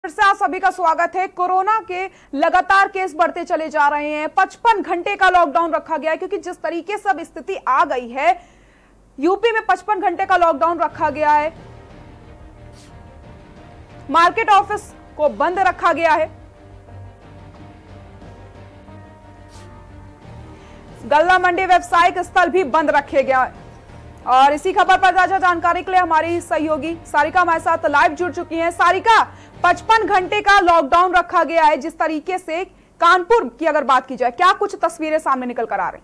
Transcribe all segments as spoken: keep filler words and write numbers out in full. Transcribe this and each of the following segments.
फिर से आप सभी का स्वागत है। कोरोना के लगातार केस बढ़ते चले जा रहे हैं। पचपन घंटे का लॉकडाउन रखा गया है क्योंकि जिस तरीके से अब स्थिति आ गई है, यूपी में पचपन घंटे का लॉकडाउन रखा गया है। मार्केट ऑफिस को बंद रखा गया है। गल्ला मंडी व्यवसायिक स्थल भी बंद रखे गया है। और इसी खबर पर ताजा जानकारी के लिए हमारी सहयोगी सारिका हमारे साथ लाइव जुड़ चुकी हैं। सारिका, पचपन घंटे का लॉकडाउन रखा गया है। जिस तरीके से कानपुर की अगर बात की जाए, क्या कुछ तस्वीरें सामने निकल कर आ रही?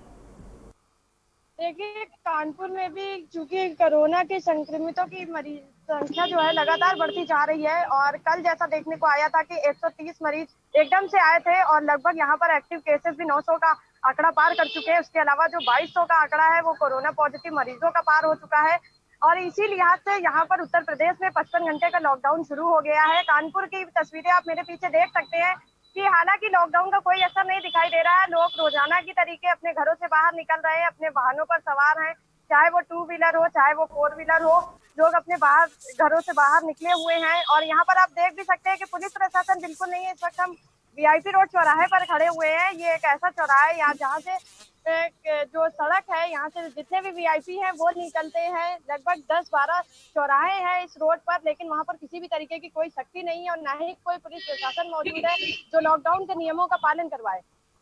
देखिए, कानपुर में भी चूंकि कोरोना के संक्रमितों की मरीज संख्या जो है लगातार बढ़ती जा रही है और कल जैसा देखने को आया था कि एक सौ तीस मरीज एकदम से आए थे और लगभग यहाँ पर एक्टिव केसेस भी नौ सौ का आंकड़ा पार कर चुके हैं। उसके अलावा जो बाईस सौ का आंकड़ा है वो कोरोना पॉजिटिव मरीजों का पार हो चुका है और इसी लिहाज से यहाँ पर उत्तर प्रदेश में पचपन घंटे का लॉकडाउन शुरू हो गया है। कानपुर की तस्वीरें आप मेरे पीछे देख सकते हैं कि हालांकि लॉकडाउन का कोई असर नहीं दिखाई दे रहा है। लोग रोजाना की तरीके अपने घरों से बाहर निकल रहे हैं, अपने वाहनों पर सवार हैं, चाहे वो टू व्हीलर हो चाहे वो फोर व्हीलर हो। लोग अपने बाहर घरों से बाहर निकले हुए हैं और यहाँ पर आप देख भी सकते हैं कि पुलिस प्रशासन बिल्कुल नहीं है। इस वक्त हम वीआईपी रोड चौराहे पर खड़े हुए हैं। ये एक ऐसा चौराहा है यहाँ जहाँ से जो सड़क है, यहाँ से जितने भी वीआईपी हैं वो निकलते हैं। लगभग दस बारह चौराहे हैं इस रोड पर, लेकिन वहाँ पर किसी भी तरीके की कोई सख्ती नहीं है और ना ही कोई पुलिस प्रशासन मौजूद है जो लॉकडाउन के नियमों का पालन करवाए।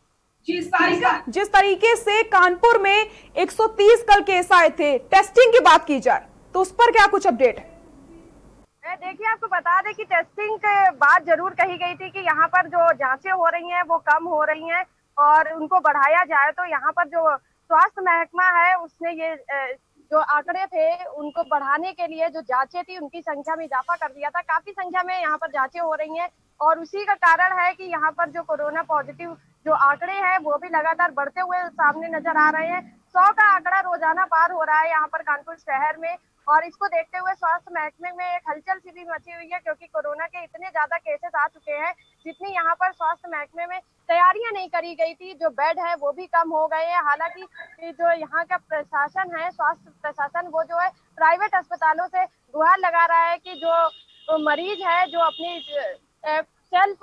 जिस तरीके से कानपुर में एक सौ तीस कल केस आए थे, टेस्टिंग की बात की जाए तो उस पर क्या कुछ अपडेट है? देखिए, आपको बता दें कि टेस्टिंग के बात जरूर कही गई थी कि यहाँ पर जो जांचें हो रही हैं वो कम हो रही हैं और उनको बढ़ाया जाए। तो यहाँ पर जो स्वास्थ्य महकमा है उसने ये जो आंकड़े थे उनको बढ़ाने के लिए जो जांचें थी उनकी संख्या में इजाफा कर दिया था। काफी संख्या में यहाँ पर जांचें हो रही हैं और उसी का कारण है कि यहाँ पर जो कोरोना पॉजिटिव जो आंकड़े हैं वो भी लगातार बढ़ते हुए सामने नजर आ रहे हैं। सौ का आंकड़ा रोजाना पार हो रहा है यहाँ पर कानपुर शहर में और इसको देखते हुए स्वास्थ्य महकमे में एक हलचल सी भी मची हुई है क्योंकि कोरोना के इतने ज्यादा केसेस आ चुके हैं जितनी यहाँ पर स्वास्थ्य महकमे में तैयारियां नहीं करी गई थी। जो बेड है वो भी कम हो गए हैं। हालांकि जो यहाँ का प्रशासन है, स्वास्थ्य प्रशासन, वो जो है प्राइवेट अस्पतालों से गुहार लगा रहा है कि जो मरीज है जो अपनी सेल्फ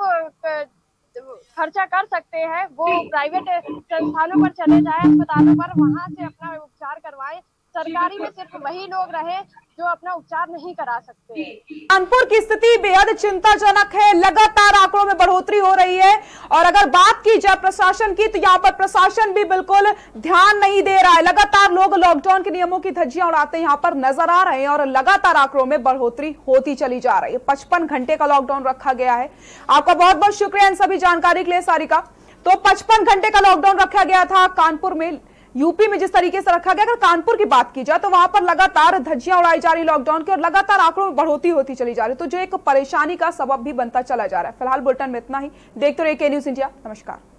खर्चा कर सकते हैं वो प्राइवेट संस्थानों पर चले जाए, अस्पतालों पर, वहां से अपना उपचार करवाएं। सरकारी में सिर्फ वही लोग रहे जो अपना उपचार नहीं करा सकते। कानपुर की स्थिति बेहद चिंताजनक है। लगातार आंकड़ों में बढ़ोतरी हो रही है और अगर बात की जाए प्रशासन की तो यहाँ पर प्रशासन भी बिल्कुल ध्यान नहीं दे रहा है। लगातार लोग लॉकडाउन के नियमों की धज्जियां उड़ाते यहाँ पर नजर आ रहे हैं और लगातार आंकड़ों में बढ़ोतरी होती चली जा रही है। पचपन घंटे का लॉकडाउन रखा गया है। आपका बहुत बहुत शुक्रिया इन सभी जानकारी के लिए सारिका। तो पचपन घंटे का लॉकडाउन रखा गया था कानपुर में। यूपी में जिस तरीके से रखा गया, अगर कानपुर की बात की जाए तो वहां पर लगातार धज्जियां उड़ाई जा रही लॉकडाउन की और लगातार आंकड़ों में बढ़ोतरी होती चली जा रही, तो जो एक परेशानी का सबब भी बनता चला जा रहा है। फिलहाल बुलेटिन में इतना ही। देखते रहिए के न्यूज़ इंडिया। नमस्कार।